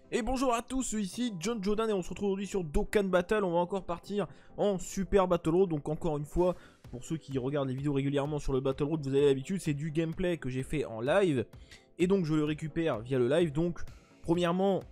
Et bonjour à tous, ici John Jordan et on se retrouve aujourd'hui sur Dokkan Battle. On va encore partir en Super Battle Road. Donc encore une fois, pour ceux qui regardent les vidéos régulièrement sur le Battle Road, vous avez l'habitude, c'est du gameplay que j'ai fait en live. Et donc je le récupère via le live. Donc premièrement,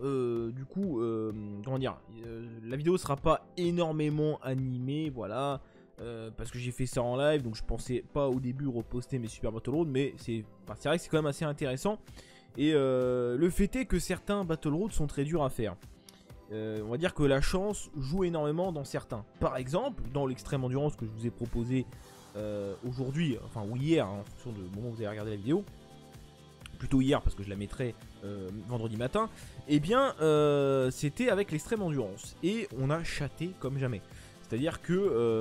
comment dire, la vidéo sera pas énormément animée, voilà. Parce que j'ai fait ça en live, donc je pensais pas au début reposter mes Super Battle Road. Mais c'est vrai que c'est quand même assez intéressant. Et le fait est que certains Battle Road sont très durs à faire. On va dire que la chance joue énormément dans certains. Par exemple, dans l'extrême endurance que je vous ai proposé aujourd'hui, enfin ou hier, hein, en fonction du moment où vous avez regardé la vidéo, plutôt hier parce que je la mettrai vendredi matin, et bien c'était avec l'extrême endurance. Et on a chaté comme jamais. C'est-à-dire que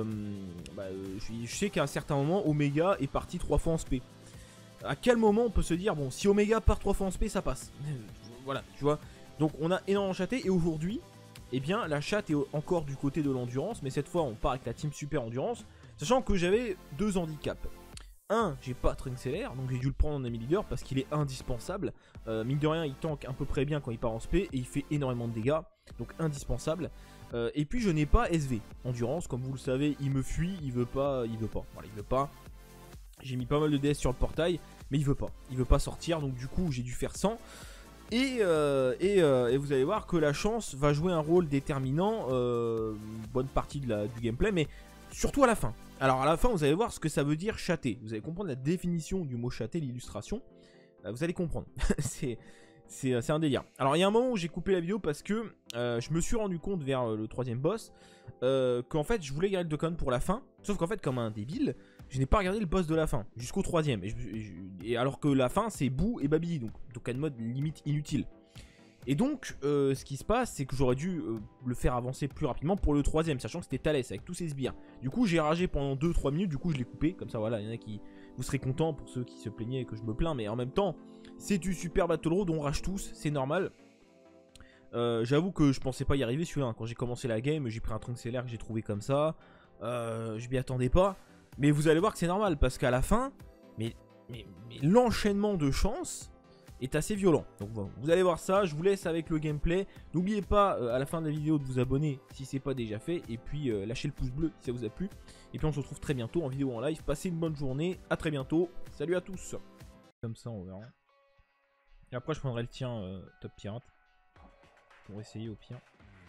je sais qu'à un certain moment, Omega est parti 3 fois en SP. À quel moment on peut se dire, bon, si Omega part 3 fois en SP, ça passe. Voilà, tu vois. Donc on a énormément chaté, et aujourd'hui, eh bien, la chatte est encore du côté de l'endurance, mais cette fois, on part avec la team Super Endurance, sachant que j'avais deux handicaps. Un, j'ai pas Trunks LR, donc j'ai dû le prendre en ami leader parce qu'il est indispensable. Mine de rien, il tank à peu près bien quand il part en SP, et il fait énormément de dégâts, donc indispensable. Et puis je n'ai pas SV Endurance, comme vous le savez, il me fuit, il veut pas, voilà, il veut pas. J'ai mis pas mal de DS sur le portail, mais il veut pas sortir, donc du coup j'ai dû faire 100. Et vous allez voir que la chance va jouer un rôle déterminant, une bonne partie du gameplay, mais surtout à la fin. Alors à la fin, vous allez voir ce que ça veut dire chater. Vous allez comprendre la définition du mot chater, l'illustration. Vous allez comprendre. C'est un délire. Alors il y a un moment où j'ai coupé la vidéo parce que je me suis rendu compte vers le troisième boss qu'en fait je voulais garder le Dokkan pour la fin. Sauf qu'en fait, comme un débile, je n'ai pas regardé le boss de la fin jusqu'au troisième. Et alors que la fin c'est Boo et Babidi, donc Dokkan mode limite inutile. Et donc ce qui se passe, c'est que j'aurais dû le faire avancer plus rapidement pour le troisième, sachant que c'était Thalès avec tous ses sbires. Du coup j'ai ragé pendant 2-3 minutes, du coup je l'ai coupé. Comme ça voilà, il y en a qui... Vous serez contents pour ceux qui se plaignaient que je me plains, mais en même temps, c'est du Super Battle Road, on rage tous, c'est normal. J'avoue que je pensais pas y arriver celui-là, hein. Quand j'ai commencé la game, j'ai pris un Trunks LR que j'ai trouvé comme ça. Je m'y attendais pas. Mais vous allez voir que c'est normal, parce qu'à la fin, mais l'enchaînement de chance est assez violent. Donc bon, vous allez voir ça, je vous laisse avec le gameplay. N'oubliez pas à la fin de la vidéo de vous abonner si c'est pas déjà fait. Et puis lâchez le pouce bleu si ça vous a plu. Et puis on se retrouve très bientôt en vidéo en live. Passez une bonne journée, à très bientôt. Salut à tous. Comme ça on verra. Et après je prendrai le tien top pirate. Pour essayer au pire.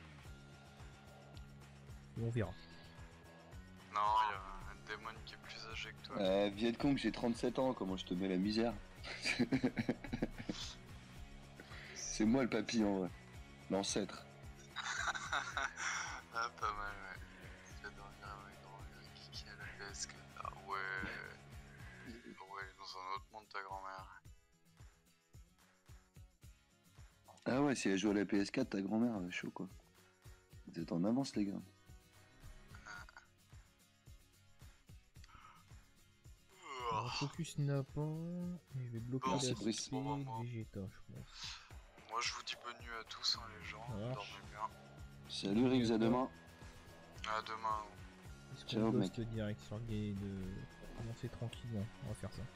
Et on verra. Non, il y a un démon qui est plus âgé que toi. Vietcong, j'ai 37 ans, comment je te mets la misère? C'est moi le papillon, ouais. L'ancêtre. Ah, pas mal, ouais. Tu vas dormir avec dans qui a la PS4. Ah ouais. Ouais, dans un autre monde, ta grand-mère. Ah ouais, si elle joue à la PS4, ta grand-mère, elle est chaud quoi. Vous êtes en avance les gars. Focus n'a pas. Je vais bloquer Bon, la c'est speed bon, Vegeta, je pense. Moi, je vous dis bonne nuit à tous, hein, les gens. Dormez bien. Salut Riggs, à demain. À demain. Est-ce Ciao, qu'on mec. ghost direct sur le gay de commencer tranquillement? On va faire ça.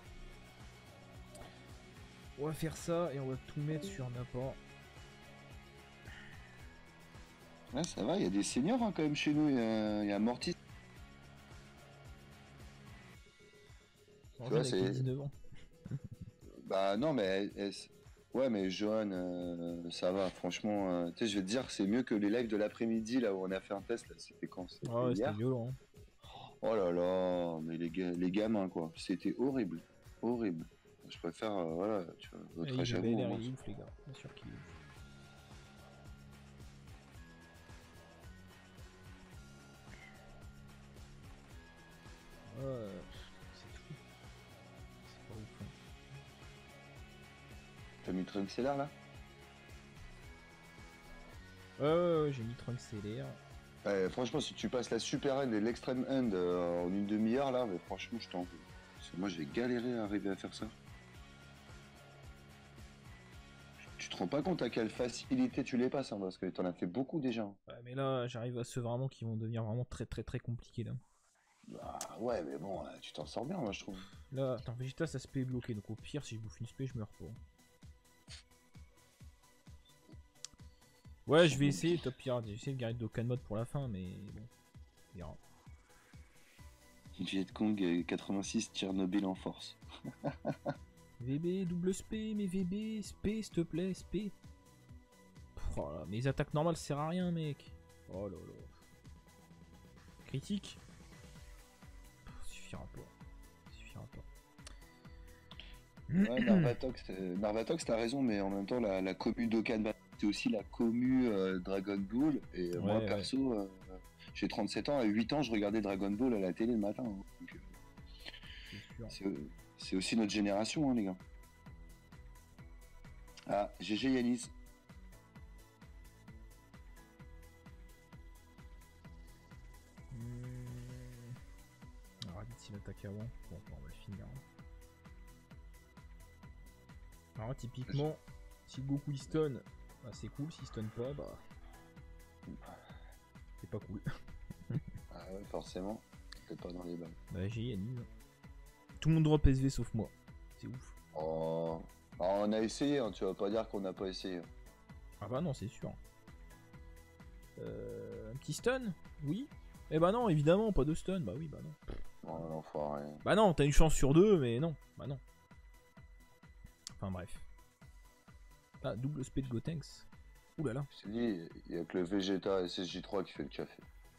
On va faire ça et on va tout mettre sur n'importe. Ouais, ça va, il y a des seniors hein, quand même chez nous, il y a Mortis. Tu vois, c'est- 19 ans. Bah non, mais ouais, mais Johan, ça va, franchement. Tu sais, je vais te dire, c'est mieux que les lives de l'après-midi là où on a fait un test. Là, c'était quand? C'était Ah ouais, c'était hier. violent. Hein. Oh là là, mais les gamins quoi, c'était horrible, horrible. Je préfère, voilà, tu vois, votre Et âge à vous. IGBLR, Moi. il est ouf, les gars. Bien sûr qu'il est ouf. C'est fou. C'est pas ouf. Hein. T'as mis Trunks LR là? Ouais, j'ai mis Trunks CLR. Franchement, si tu passes la super end et l'extreme end en une demi-heure là, mais franchement, je t'en veux. Parce que moi, je vais galérer à arriver à faire ça. Tu te rends pas compte à quelle facilité tu les passes, hein, parce que t'en as fait beaucoup déjà. Hein. Ouais, mais là, j'arrive à ceux vraiment qui vont devenir vraiment très compliqués là. Bah ouais, mais bon, tu t'en sors bien, moi je trouve. Là, attends, Vegeta ça se peut bloquer, donc au pire, si je bouffe une spé, je meurs pas. Ouais, je vais essayer Top Pirate. J'ai essayé de garder Dokkan Mode pour la fin, mais bon, on verra. Viet Cong 86 Tchernobyl en force. VB, double SP, mais VB, SP, s'il te plaît, SP. Oh là, mes attaques normales ça sert à rien, mec. Oh là là. Critique. Suffira pas. Suffira pas. Ouais, Narvatox, t'as raison, mais en même temps, la commu Dokkan, c'est aussi la commu Dragon Ball. Et moi, Ouais, perso, j'ai 37 ans, à 8 ans, je regardais Dragon Ball à la télé le matin. Hein. Donc, C'est sûr. c'est aussi notre génération, hein, les gars. Ah, GG Yanis. Raditz il attaque avant. Bon, on va le finir. Alors typiquement, si Goku il stun, bah, c'est cool. S'il stun pas, bah c'est pas cool. Ah ouais, forcément. T'es pas dans les balles. Bah j'ai Yannis. Tout le monde drop SV sauf moi. C'est ouf. Oh. Ah, on a essayé, hein, tu vas pas dire qu'on n'a pas essayé. Ah bah non, c'est sûr. Un petit stun? Oui. Eh bah non, évidemment, pas de stun. Bah oui, bah non. Oh l'enfoiré. Bah non, t'as une chance sur deux, mais non. Bah non. Enfin bref. Ah, double spé de Gotenks. Ouh là là. Je t'ai dit, il y a que le Vegeta SSJ3 qui fait le café.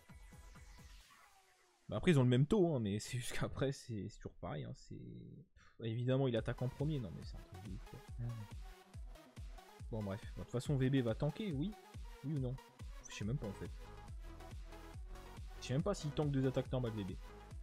Bah après, ils ont le même taux, hein, mais c'est juste qu'après, c'est toujours pareil. Hein, c'est... Évidemment, il attaque en premier. Non, mais c'est un truc de ouf, quoi. Bon, bref. De toute façon, VB va tanker, oui. Oui ou non? Je sais même pas en fait. Je sais même pas s'il tank deux attaques normales, VB.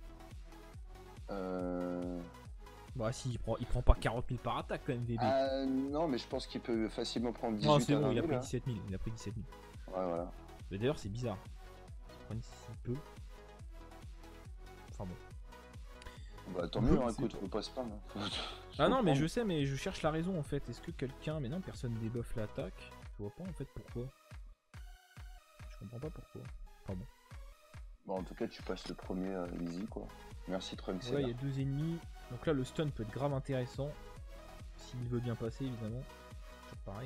Bah, si, il prend pas 40 000 par attaque quand même, VB. Non, mais je pense qu'il peut facilement prendre 18 non, c'est à bon, 20 il a 000, pris là. 17 000. Il a pris 17 000. Ouais, voilà. Mais d'ailleurs, c'est bizarre. Il prend si peu. Enfin bon. Bah tant mieux, hein, écoute, faut pas se plaindre. Ah non, mais je sais, mais je cherche la raison en fait. Est-ce que quelqu'un. Mais non, personne débuffe l'attaque. Je vois pas en fait pourquoi. Je comprends pas pourquoi. Enfin bon. Bon, en tout cas, tu passes le premier easy, quoi. Merci, Trunks. Voilà, il y a deux ennemis. Donc là, le stun peut être grave intéressant. S'il veut bien passer, évidemment. Toujours pareil.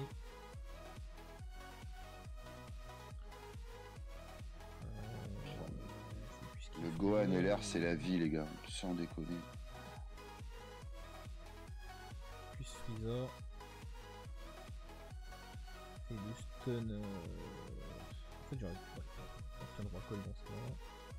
Le Gohan LR, c'est la vie, les gars. Sans déconner. Plus Freezer. Et le stun. En fait, j'aurais stun Rockall dans ce cas-là.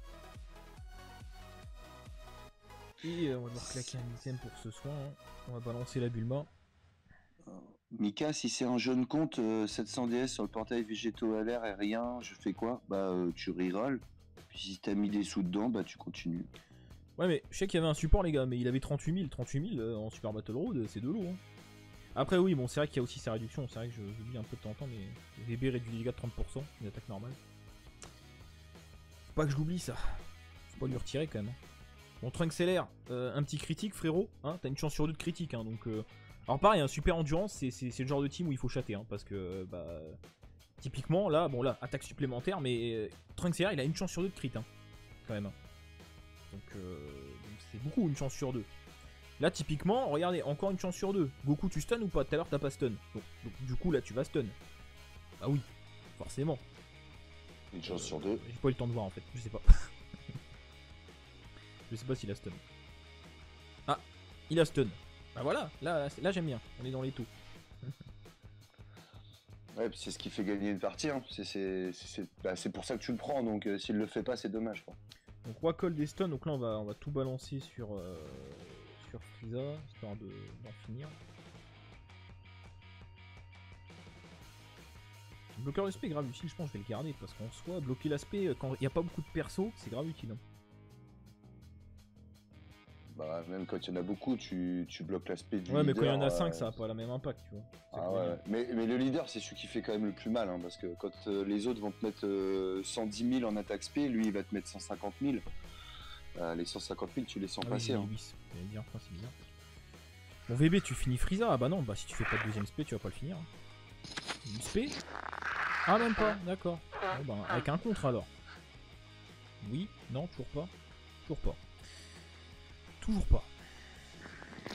Et on va devoir claquer un item pour ce soin. Hein. On va balancer la Bulma. Mika, si c'est un jeune compte 700 DS sur le portail végétaux LR et rien, je fais quoi? Bah, tu rerolls. Puis si t'as mis des sous dedans, bah, tu continues. Ouais, mais je sais qu'il y avait un support, les gars, mais il avait 38 000. 38 000 en Super Battle Road, c'est de l'eau. Hein. Après, oui, bon, c'est vrai qu'il y a aussi sa réduction. C'est vrai que j'oublie un peu de temps en temps, mais VB réduit les dégâts de 30%, une attaque normale. Faut pas que je l'oublie, ça. Faut pas lui retirer quand même. Hein. Bon, Trunks LR, un petit critique, frérot. Hein, t'as une chance sur deux de critique, hein, donc. Alors, pareil, un super endurance, c'est le genre de team où il faut chatter, hein, parce que, bah. Typiquement, là, bon, là, attaque supplémentaire, mais Trunks LR, il a une chance sur deux de crit, hein, quand même. Donc c'est beaucoup, une chance sur deux. Là, typiquement, regardez, encore une chance sur deux. Goku, tu stun ou pas? Tout à l'heure, t'as pas stun. Donc, du coup, là, tu vas stun. Bah oui, forcément. Une chance sur deux. J'ai pas eu le temps de voir, en fait, je sais pas. Je sais pas s'il a stun. Ah, il a stun. Bah voilà, là j'aime bien, on est dans les taux. Ouais, puis c'est ce qui fait gagner une partie. Hein. C'est pour ça que tu le prends, donc s'il le fait pas, c'est dommage. Quoi. Donc Rockall des stuns, donc là on va tout balancer sur Frieza, histoire d'en finir. Le bloqueur d'aspect est grave utile, je pense que je vais le garder, parce qu'en soi, bloquer l'aspect quand il n'y a pas beaucoup de persos, c'est grave utile. Hein. Bah, même quand il y en a beaucoup, tu bloques l'aspect du leader. Ouais, mais quand il y en a 5, ça n'a pas la même impact, tu vois. Ah ouais, mais le leader, c'est celui qui fait quand même le plus mal, hein, parce que quand les autres vont te mettre 110 000 en attaque spé, lui il va te mettre 150 000. Les 150 000, tu les sens passer. Oui, c'est bien, c'est bizarre. Bon, VB, tu finis Frieza? Ah bah non, bah si tu fais pas de deuxième spé, tu vas pas le finir. Une spé? Ah, même pas, d'accord. Bon, bah, avec un contre alors. Oui, non, toujours pas. Toujours pas. Toujours pas.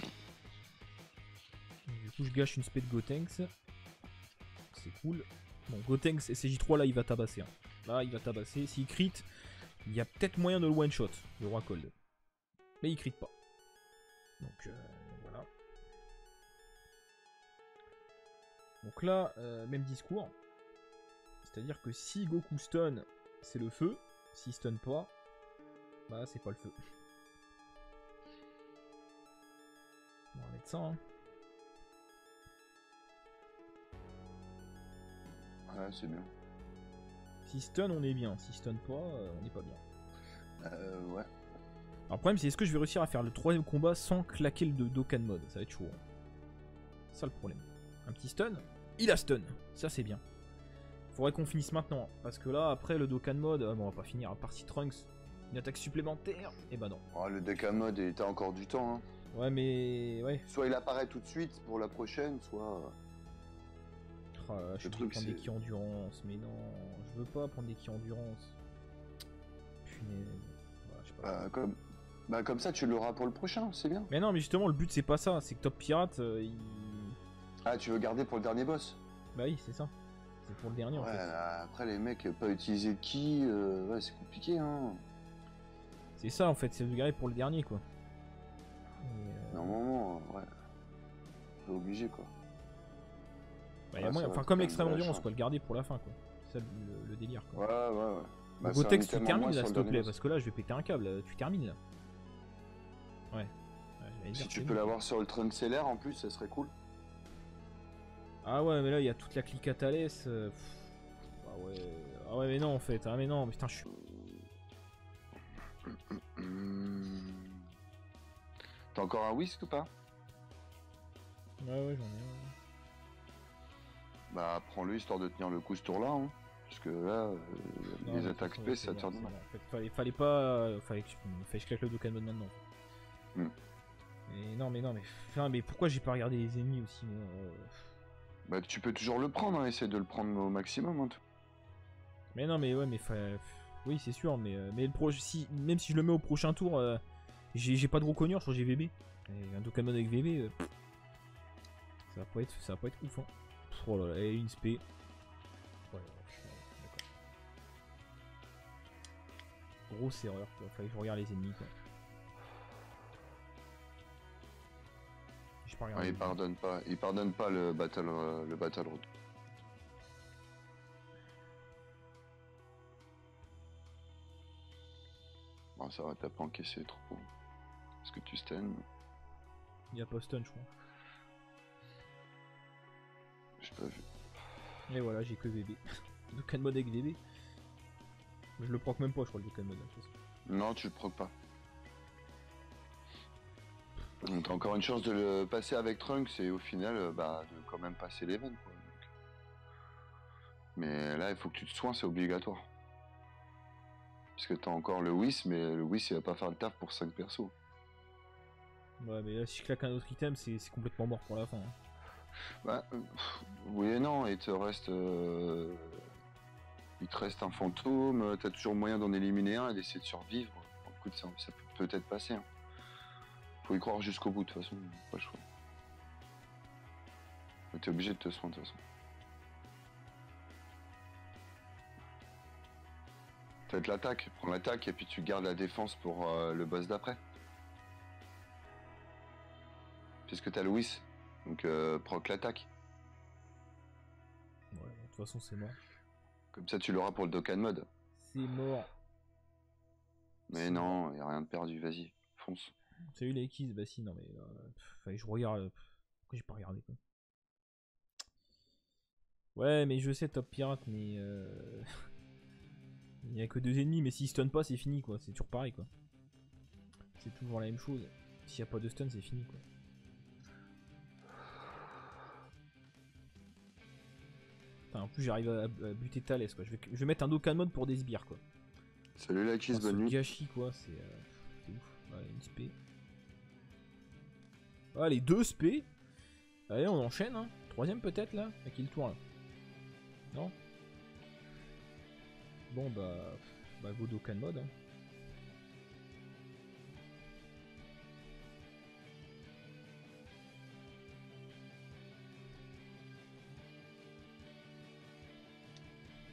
Du coup, je gâche une spé de Gotenks. C'est cool. Bon, Gotenks SCJ3 là il va tabasser. Hein. Là il va tabasser. S'il crit, il y a peut-être moyen de le one shot, le roi Cold. Mais il crit pas. Donc voilà. Donc là, même discours. C'est-à-dire que si Goku stun, c'est le feu. S'il stun pas, bah c'est pas le feu. On va mettre ça. Hein. Ouais, c'est bien. Si stun, on est bien. Si stun pas, on n'est pas bien. Ouais. Alors le problème, c'est est-ce que je vais réussir à faire le troisième combat sans claquer le Dokkan mode. Ça va être chaud. Hein. C'est ça le problème. Un petit stun. Il a stun. Ça, c'est bien. Faudrait qu'on finisse maintenant. Parce que là, après le Dokkan mode, bon, on va pas finir. À part si Trunks, une attaque supplémentaire. Et bah non. Oh, le Dokkan mode, t'as encore du temps. Hein. Ouais, mais. Ouais. Soit il apparaît tout de suite pour la prochaine, soit. Oh là là, je vais prendre des ki endurance. Mais non, je veux pas prendre des ki endurance. Punaise. Voilà, je sais pas. Comme ça, tu l'auras pour le prochain, c'est bien. Mais non, mais justement, le but, c'est pas ça. C'est que Top Pirate, il. Ah, tu veux garder pour le dernier boss? Bah oui, c'est ça. C'est pour le dernier en fait. Après, les mecs, pas utiliser de ki, ouais, c'est compliqué, hein. C'est ça en fait, c'est de garder pour le dernier quoi. Normalement, ouais. C'est obligé quoi. Bah, y a moyen, enfin, comme l'extrême endurance quoi, le garder pour la fin quoi. C'est ça le délire quoi. Ouais. Bah, Gotex, tu termines là s'il te plaît, parce que là je vais péter un câble, tu termines là. Ouais. Si tu peux l'avoir sur le Trunks LR en plus, ça serait cool. Ah ouais, mais là il y a toute la clique à Thales. Ah ouais, mais non en fait, ah mais non, putain, je suis. T'as encore un whisk ou pas? Ouais, j'en ai un. Bah, prends-le histoire de tenir le coup ce tour-là, hein. Parce que là, les attaques space, ça te mal. En fait, fallait pas. Fallait que je claque le Dokkan mode maintenant. Mais pourquoi j'ai pas regardé les ennemis aussi moi Bah, tu peux toujours le prendre, hein, essayer de le prendre au maximum. Hein. Mais non, mais ouais, mais oui, c'est sûr, mais même si je le mets au prochain tour, j'ai pas de Roconnure, je crois que j'ai VB. Et un Dokkan mode avec VB, ça va pas être ouf. Hein. Oh là là, et une SP. Ouais, d'accord. Grosse erreur, quoi. Fallait que je regarde les ennemis, quoi. Il pardonne pas le battle road. Bon, ça va, t'as pas encaissé trop. Est-ce que tu stun? Il y a pas stun, je crois. J'ai pas vu. Et voilà, j'ai que VB. Dokkan mode avec VB. Je le proc même pas, je crois, le Dokkan mode. Non, tu le proc pas. Donc t'as encore une chance de le passer avec Trunks et au final, de quand même passer l'event, quoi. Donc. Mais là, il faut que tu te soignes, c'est obligatoire. Parce que t'as encore le Whis, mais le Whis il va pas faire le taf pour 5 persos. Ouais, mais là, si je claque un autre item, c'est complètement mort pour la fin. Hein. Bah, oui et non, il te reste un fantôme, t'as toujours moyen d'en éliminer un et d'essayer de survivre. Écoute, ça peut peut-être passer. Hein. Faut y croire jusqu'au bout, de toute façon, pas le choix. T'es obligé de te soigner, de toute façon. Peut-être l'attaque, prends l'attaque et puis tu gardes la défense pour le boss d'après. Puisque t'as le Whis, donc proc l'attaque. Ouais, de toute façon, c'est mort. Comme ça, tu l'auras pour le Dokkan mode. C'est mort. Mais non, y a rien de perdu, vas-y, fonce. Salut les X, bah si, non mais fallait que je regarde. Pourquoi j'ai pas regardé quoi? Ouais, mais je sais Top Pirate, mais il y a que 2 ennemis, mais s'ils stun pas, c'est fini quoi. C'est toujours pareil quoi. C'est toujours la même chose. S'il y a pas de stun, c'est fini quoi. Enfin, en plus, j'arrive à buter Thales quoi. Je vais mettre un Dokkan mode pour des sbires quoi. Salut la Kiss, bonne nuit. Gâchis quoi, c'est ouf. Ouais, une spé. Allez, 2 spé. Allez, on enchaîne, hein. 3ème peut-être là. À qui le tour là? Non? Bon bah go Dokkan mode. Hein.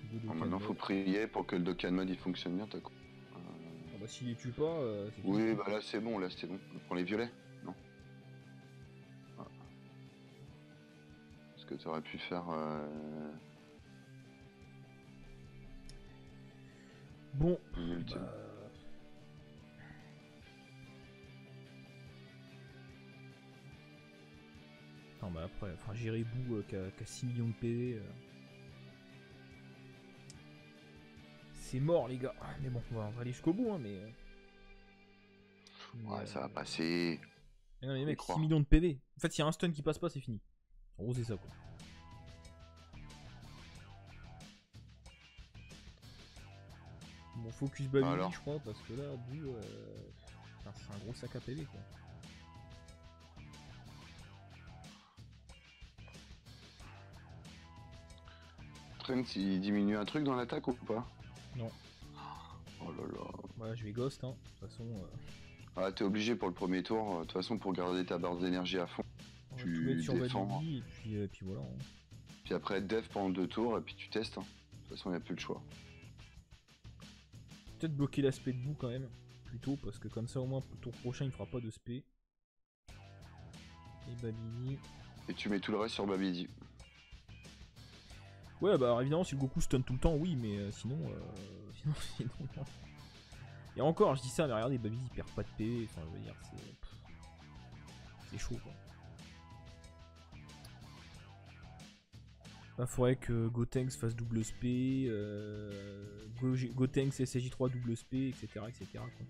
Bon, maintenant, faut prier pour que le Dokkan Mode il fonctionne bien. T'as quoi. Ah bah s'il les tue pas, c'est fini. Oui, bah là c'est bon, On prend les violets, non? Ah. Parce que tu aurais pu faire. Bon. une ultime. Bah... Non bah après, enfin Jiribou qui a 6 millions de PV. C'est mort les gars. Mais bon, on va aller jusqu'au bout hein, mais... Ouais, ça va passer. Mais non mais Faut y mec, 6 croire. millions de PV. En fait, s'il y a un stun qui passe pas, c'est fini. En gros, c'est ça quoi. Bon, focus Babidi, Alors. je crois, parce que là, Bou, enfin, c'est un gros sac à PV quoi. Trunks, il diminue un truc dans l'attaque ou pas? Non. Oh là là. Voilà, je vais ghost, hein. De toute façon, Ah, t'es obligé pour le premier tour. De toute façon, pour garder ta barre d'énergie à fond. on va Tu tout mettre sur défends. Babidi, et puis voilà. Hein. Puis après, def pendant 2 tours, et puis tu testes. Hein. De toute façon, il n'y a plus le choix. Peut-être bloquer l'aspect de Bou quand même, plutôt, parce que comme ça, au moins, pour le tour prochain, il fera pas de spé. Et Babidi. Et tu mets tout le reste sur Babidi. Ouais, bah alors, évidemment, si le Goku stun tout le temps, oui, mais sinon, sinon, non. Et encore, je dis ça, mais regardez, Babidi il perd pas de PV, enfin, je veux dire, c'est chaud quoi. Là, faudrait que Gotenks fasse double SP, Gotenks SSJ3 double SP, etc. etc. quoi.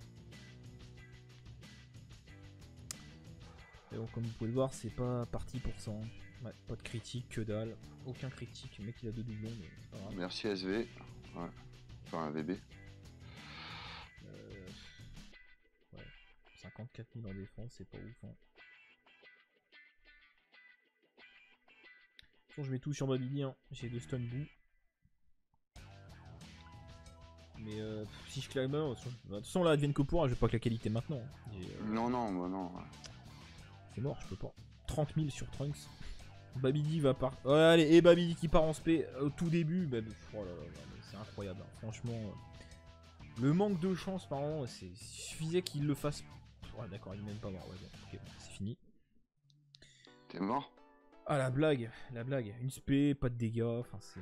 Et donc, comme vous pouvez le voir, c'est pas parti pour ça. Hein. Ouais, pas de critique, que dalle. Aucun critique, le mec il a 2 doublons, mais c'est pas grave. Merci SV. Ouais. Enfin, un VB. Ouais. 54 000 en défense, c'est pas ouf. Hein. De toute façon, je mets tout sur Babidi, hein. J'ai 2 stun Boo. Mais si je claque bien, de toute façon là, advienne que pourra, je vais pas claquer qualité maintenant. Hein. Non, non, moi non. C'est mort, je peux pas. 30 000 sur Trunks. Babidi va par... Ouais, allez, et Babidi qui part en spé au tout début. Bah, oh là là, c'est incroyable. Hein. Franchement, le manque de chance par an, il suffisait qu'il le fasse. Ouais, d'accord, il est même pas mort. Ouais, bon, ok, c'est fini. T'es mort? Ah, la blague. Une spé, pas de dégâts. Enfin, c'est.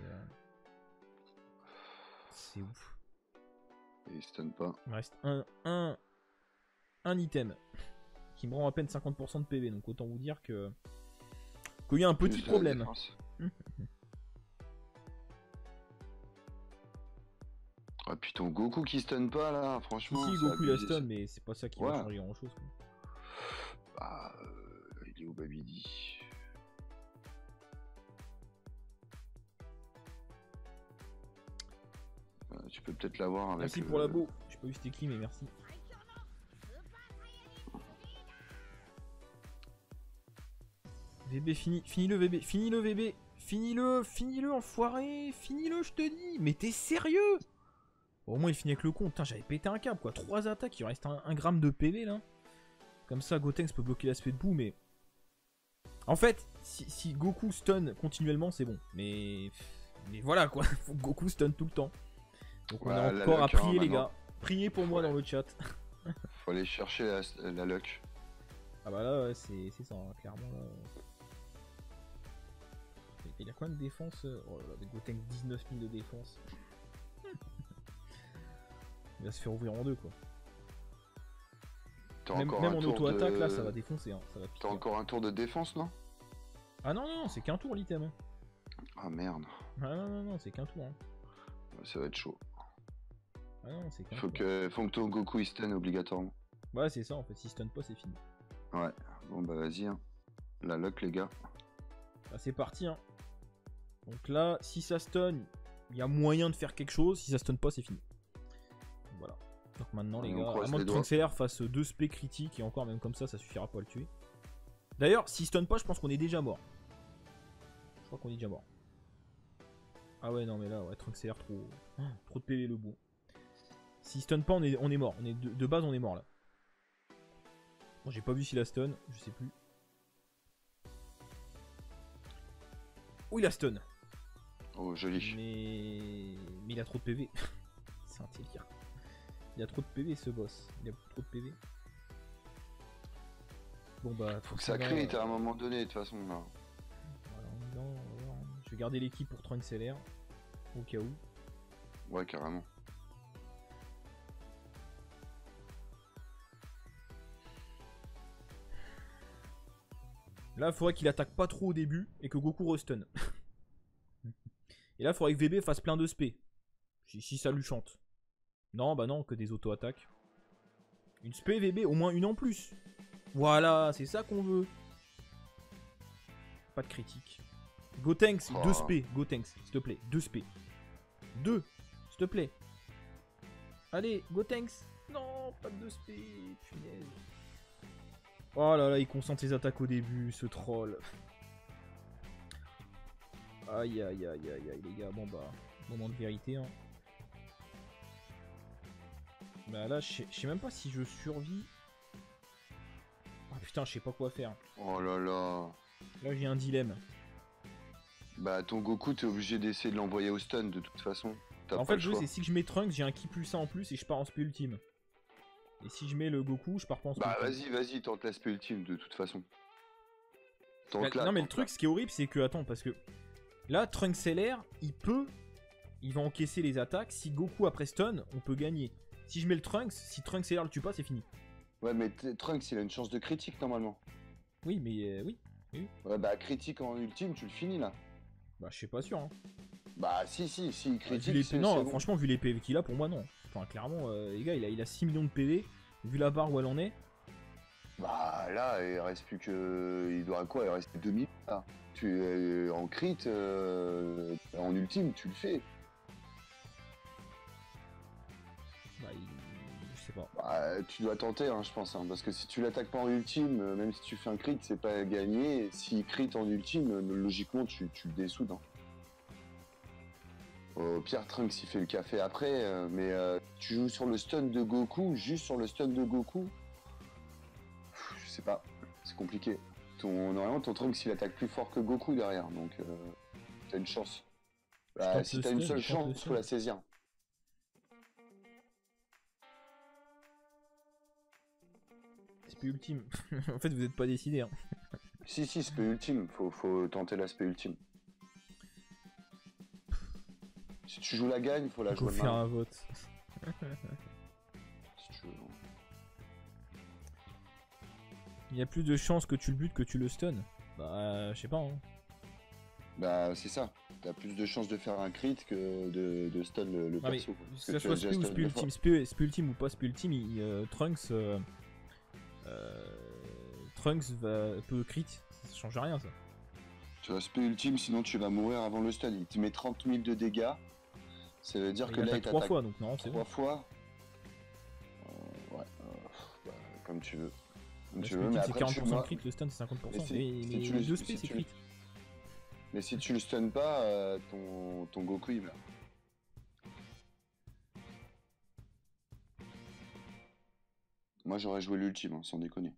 C'est ouf. Et il stun pas. Il me reste un item qui me rend à peine 50% de PV. Donc, autant vous dire que. Qu'il y a un petit Plus la problème. défense. Ah, puis ton Goku qui stun pas là, franchement. Si, c'est Goku il a abusé, stun, ça. mais c'est pas ça qui Ouais. va changer grand chose. Quoi. Bah, il est où Babidi? Tu peux peut-être l'avoir avec. Merci pour la beau. J'ai pas vu c'était qui, mais merci. VB, finis le VB, finis-le, enfoiré, finis-le, je te dis, mais t'es sérieux? Bon, au moins il finit avec le con, putain, j'avais pété un câble quoi, 3 attaques, il reste 1 gramme de PV là. Comme ça, Gotenks peut bloquer l'aspect de Boo, mais... En fait, si Goku stun continuellement, c'est bon, mais voilà quoi, faut que Goku stun tout le temps. Donc on a encore à prier les gars, priez pour moi dans le chat. Faut aller chercher la luck. Ah bah là, ouais, c'est ça, hein, clairement là... Il a combien de défense? Oh là là, avec Gotenks 19 000 de défense. Il va se faire ouvrir en 2 quoi. Même en auto-attaque là, ça va défoncer. Hein, ça va piquer. T'as encore un tour de défense, non? Ah non, c'est qu'un tour l'item. Hein. Ah merde. Ah non, c'est qu'un tour. Hein. Ça va être chaud. Ah non, c'est qu'un Faut tour. que ton Goku il stun obligatoirement. Ouais, c'est ça en fait. Si stun pas, c'est fini. Ouais. Bon bah vas-y. Hein. La luck les gars. Bah, c'est parti. Hein. Donc là, si ça stun, il y a moyen de faire quelque chose. Si ça stun pas, c'est fini. Voilà. Donc maintenant, les gars, à moins que Trunks fasse 2 spé critiques, et encore, même comme ça suffira pas à le tuer. D'ailleurs, s'il stun pas, je pense qu'on est déjà mort. Je crois qu'on est déjà mort. Ah ouais, non, mais là, ouais, Trunks trop de PV le bout. S'il stun pas, on est mort. De base, on est mort là. Bon, j'ai pas vu s'il a stun, je sais plus. Oh, il a stun. Oh, joli. Mais Mais il a trop de PV. C'est un délire. Il a trop de PV ce boss. Il a trop de PV. Bon bah Faut que ça crit à un moment donné de toute façon là. Voilà, on y va, on va voir. Je vais garder l'équipe pour Trunks LR. Au cas où. Ouais carrément. Là il faudrait qu'il attaque pas trop au début et que Goku restun. Et là il faudrait que VB fasse plein de spé. Si ça lui chante. Non bah non, que des auto-attaques. Une spé VB, au moins une en plus. Voilà, c'est ça qu'on veut. Pas de critique. Gotenks, 2 spé. Gotenks, s'il te plaît. 2 spé. 2, s'il te plaît. Allez, Gotenks. Non, pas de 2 spé. Punaise. Oh là là, il concentre ses attaques au début, ce troll. Aïe aïe aïe aïe aïe, les gars. Bon bah, moment de vérité. Hein. Bah là, je sais même pas si je survis. Ah putain, je sais pas quoi faire. Oh là là. Là, j'ai un dilemme. Bah ton Goku t'es obligé d'essayer de l'envoyer au stun de toute façon. En fait, le jeu c'est si je mets Trunks, j'ai un ki plus 1 en plus et je pars en spé ultime. Et si je mets le Goku, je pars pas en spé ultime. Vas-y, tente la spé ultime de toute façon. Non mais le truc, ce qui est horrible, c'est que, attends, parce que là, Trunks LR, il va encaisser les attaques. Si Goku après stun, on peut gagner. Si je mets le Trunks, si Trunks LR le tue pas, c'est fini. Ouais mais Trunks il a une chance de critique normalement. Oui, mais oui. Ouais bah critique en ultime, tu le finis là. Bah je suis pas sûr. Hein. Bah si, critique. Non, bon. franchement, vu les PV qu'il a, pour moi, non. Enfin, clairement, les gars, il a 6 millions de PV. Vu la barre où elle en est. Bah là, il reste plus que. Il doit quoi? Il reste 2000 là. Tu en crit, en ultime, tu le fais. Bah, je sais pas. Bah, tu dois tenter, hein, je pense. Hein, parce que si tu l'attaques pas en ultime, même si tu fais un crit, c'est pas gagné. S'il crit en ultime, logiquement, tu le dessoudes. Hein. Pierre Trunks il fait le café après, mais tu joues sur le stun de Goku, juste sur le stun de Goku. Je sais pas, c'est compliqué. Normalement ton Trunks il attaque plus fort que Goku derrière, donc t'as une chance. Bah, si t'as une seule chance, faut la saisir. C'est plus ultime. En fait, vous êtes pas décidé. Hein. Si, c'est ultime, faut tenter l'aspect ultime. Si tu joues la gagne, faut la jouer faire un vote. Si tu veux. Il y a plus de chances que tu le butes que tu le stun. Bah, je sais pas. Hein. Bah, c'est ça. T'as plus de chances de faire un crit que de stun le perso. Que ça soit spé ou spé ultime, spé ultime ou pas spé ultime, Trunks peut crit. Ça change rien ça. Tu vas spé ultime, sinon tu vas mourir avant le stun. Il te met 30 000 de dégâts. Ça veut dire que là, il t'attaque 3 fois, donc non, c'est 3 fois. Ouais, comme tu veux. Comme tu veux, mais c'est après, 40% de crit, le stun c'est 50%. Mais tu 2 spé c'est crit. Mais si tu le stun pas, ton Goku il meurt. Moi j'aurais joué l'ultime, hein, sans déconner.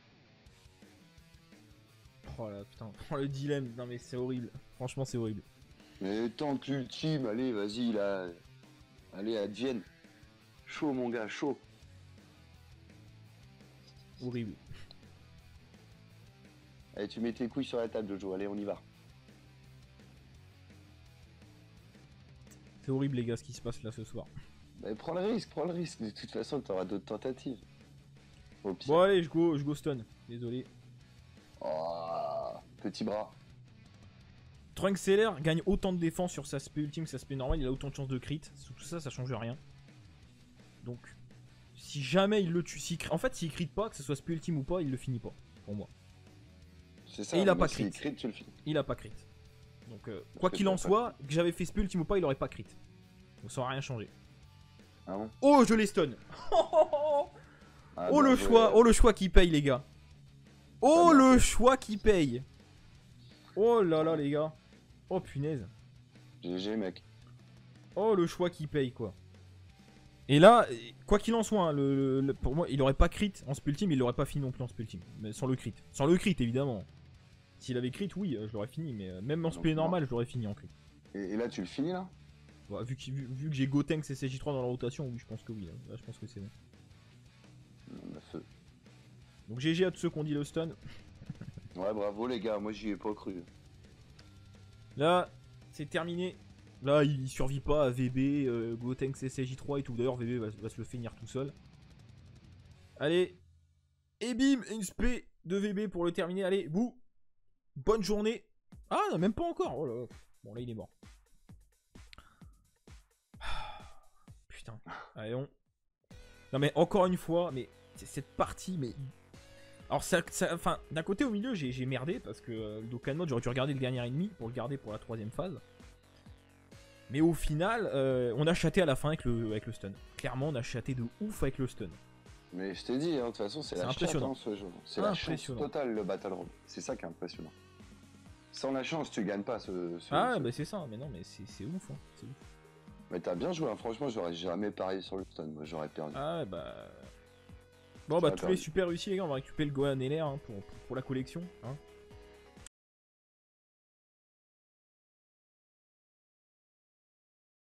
Oh là putain, oh, le dilemme, non mais c'est horrible. Franchement c'est horrible. Mais tente l'ultime, allez, vas-y là. Allez, advienne. Chaud mon gars, chaud. Horrible. Allez, tu mets tes couilles sur la table, Jojo, allez, on y va. C'est horrible les gars ce qui se passe là ce soir. Bah, prends le risque. De toute façon, t'auras d'autres tentatives. Bon allez, je go stun. Désolé. Oh, petit bras. Trunks LR gagne autant de défense sur sa spé ultime que sa spé normale, il a autant de chances de crit. Tout ça, ça change rien. Donc, si jamais il le tue, en fait, s'il crit pas, que ce soit spé ultime ou pas, il le finit pas, pour moi. C'est ça. Et il a pas crit. Tu le finis. Il a pas crit. Donc, quoi qu'il en soit, que j'avais fait spé ultime ou pas, il aurait pas crit. Donc, ça aurait rien changé. Ah bon? Oh, je les stun. Ah, oh, le choix qui paye, les gars. Oh, le choix qui paye. Oh là là, les gars. Oh, punaise. GG, mec. Oh, le choix qui paye, quoi. Et là, quoi qu'il en soit, hein, pour moi, il aurait pas crit en spé ultime, il l'aurait pas fini non plus en spé ultime. Mais sans le crit. Sans le crit, évidemment. S'il avait crit, oui, je l'aurais fini. Mais même en spé normal, je l'aurais fini en crit. Et là, tu le finis, là? Bon, vu que j'ai Gotenks et CJ3 dans la rotation, oui, je pense que oui. Hein. Là, je pense que c'est bon. On a feu. Donc GG à tous ceux qui ont dit le stun. Ouais, bravo les gars, moi j'y ai pas cru. Là, c'est terminé. Là, il survit pas à VB, Gotenks et CJ3 et tout. D'ailleurs, VB va se le finir tout seul. Allez. Et bim, une spé de VB pour le terminer. Allez, bouh. Bonne journée. Ah, non, même pas encore. Oh là. Bon, là, il est mort. Putain. Allez, on. Non, mais encore une fois, mais cette partie, mais. Alors, enfin, d'un côté, au milieu, j'ai merdé parce que le Dokkan Mode, j'aurais dû regarder le dernier ennemi pour le garder pour la 3ème phase. Mais au final, on a chaté à la fin avec le stun. Clairement, on a chaté de ouf avec le stun. Mais je t'ai dit, hein, de toute façon, c'est la chance ce jeu. C'est la chance totale, le Battle Road. C'est ça qui est impressionnant. Sans la chance, tu gagnes pas Ah, bah c'est ça, mais non, mais c'est ouf, hein. C'est ouf. Mais t'as bien joué, hein. Franchement, j'aurais jamais parié sur le stun, moi j'aurais perdu. Ah, bah. Bon, bah, tous les super réussis, les gars, on va récupérer le Gohan LR hein, pour la collection. Hein.